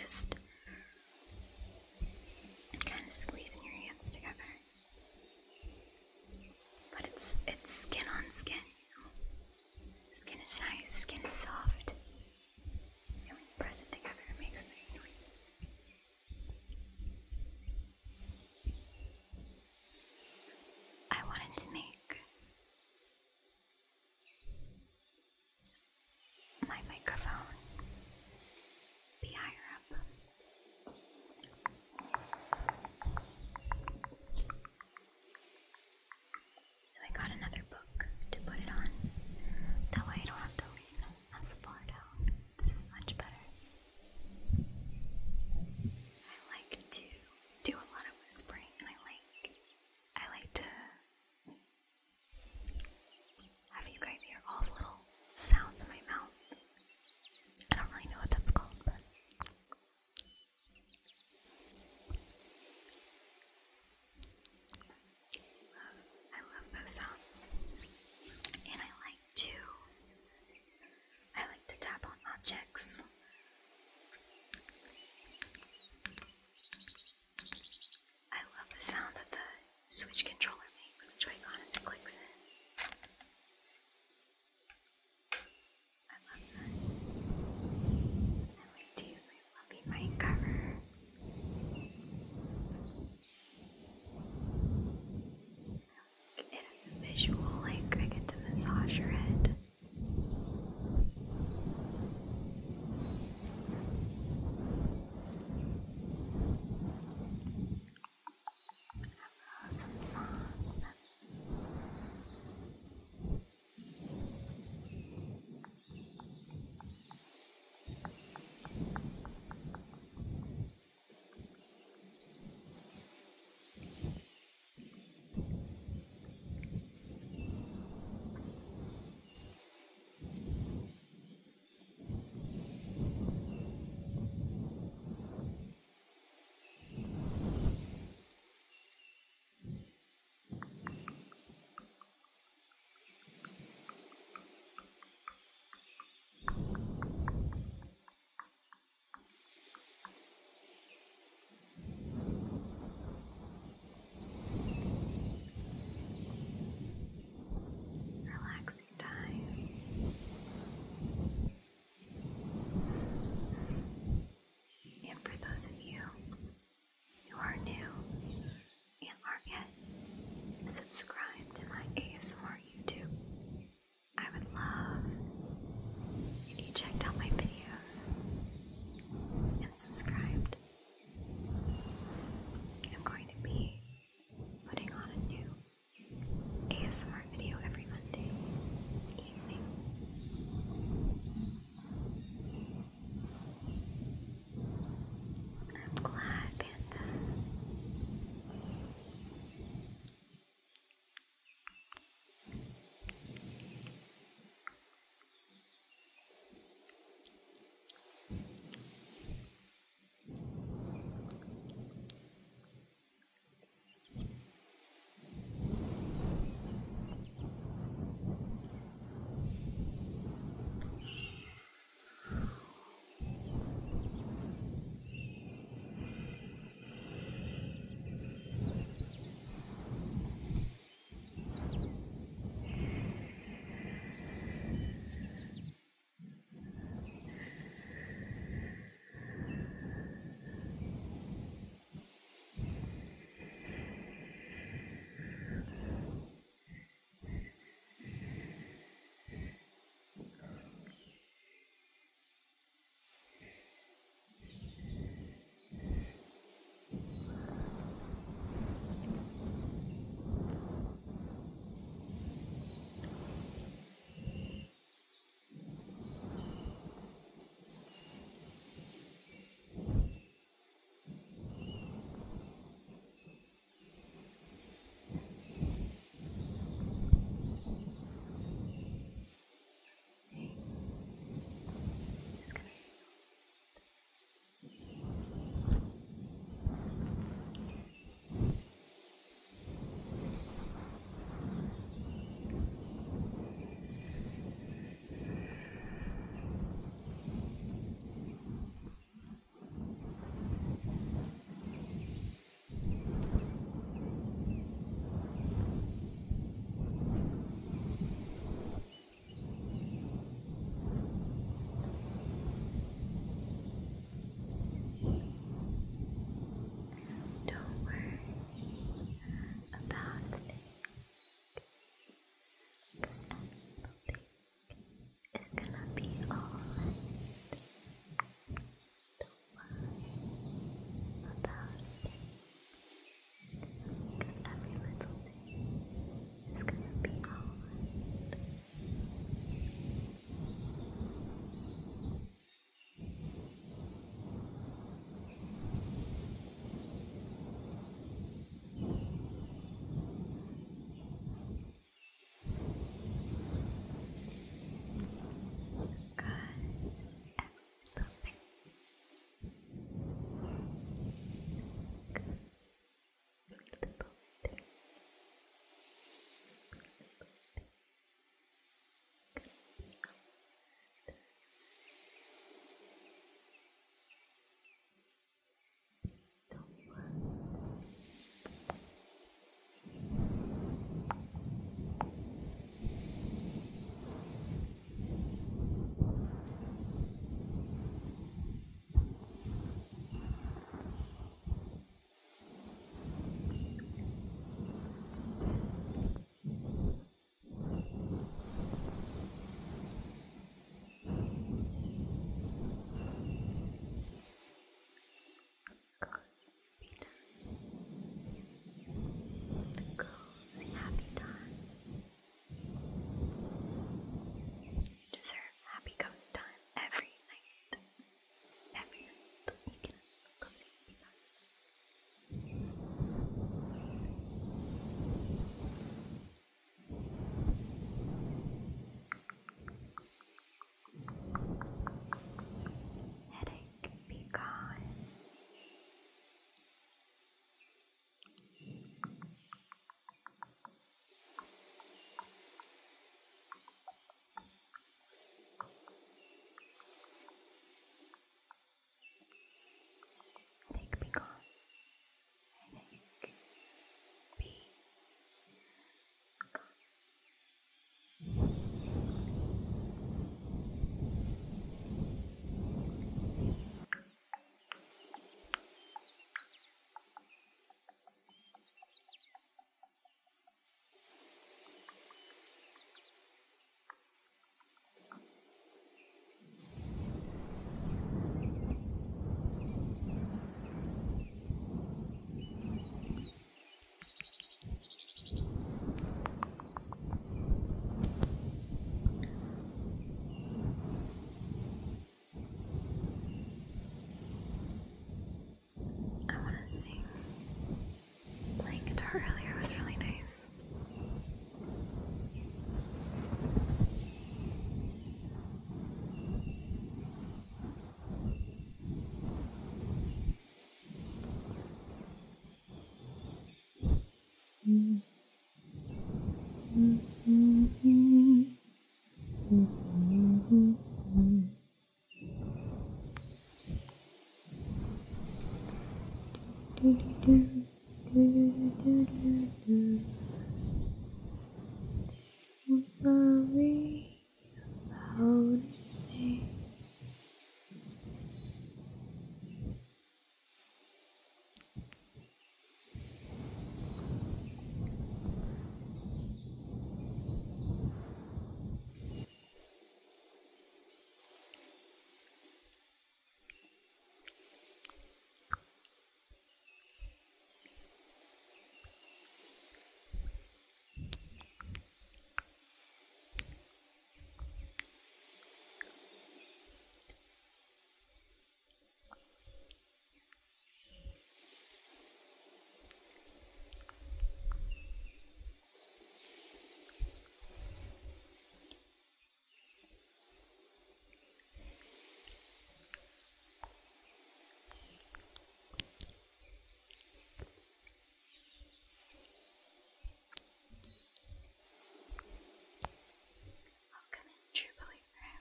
just kind of squeezing your hands together. But it's skin on skin, you know. The skin is nice, skin is soft. And when you press it together, it makes nice noises. I wanted to make my microphone be higher up. So I got another book to put it on. That way I don't have to lean as far down. This is much better. I like to do a lot of whispering, and I like to have you guys hear all the little sounds in my mouth. I don't really know what that's called, but I love those sounds. And I like to tap on objects. I love the sound that the Switch controller makes, the Joy-Con as it clicks in. I love that. I like to use my fluffy mic cover. It has a visual, like I get to massage your head. I love some songs. Relaxing time. And for those of you who are new and aren't yet subscribed to my ASMR YouTube, I would love if you checked out my videos and subscribed. I'm going to be putting on a new ASMR video every Monday evening. I'm glad, Panda. Worry about it. Welcome in, true believer.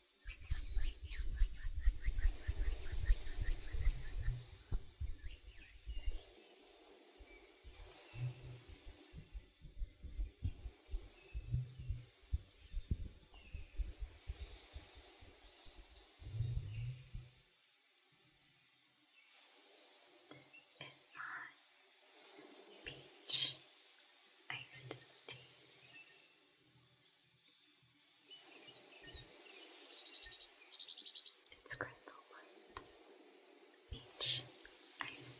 This is my peach iced tea. It's crystal light peach iced tea.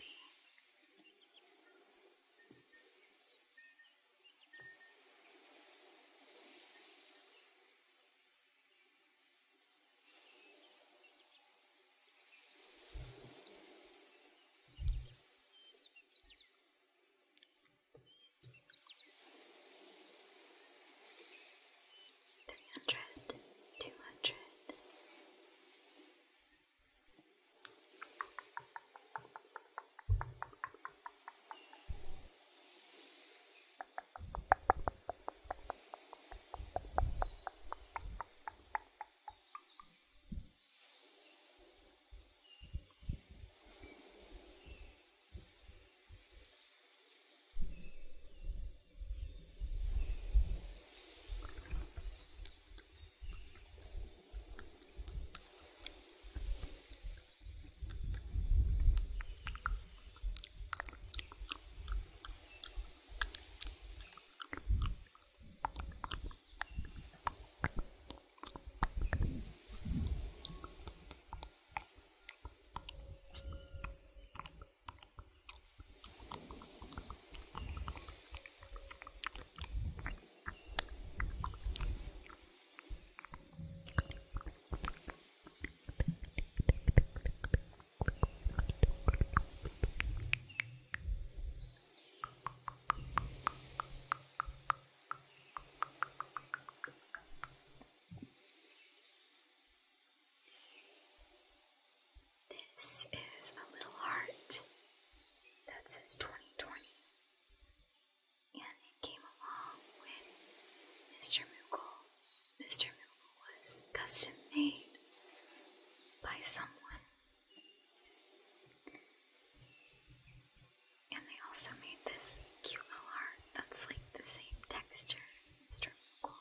$300, $200. This is a little heart that says 2020, and it came along with Mr. Moogle. Mr. Moogle was custom made by someone, and they also made this cute little heart that's like the same texture as Mr. Moogle.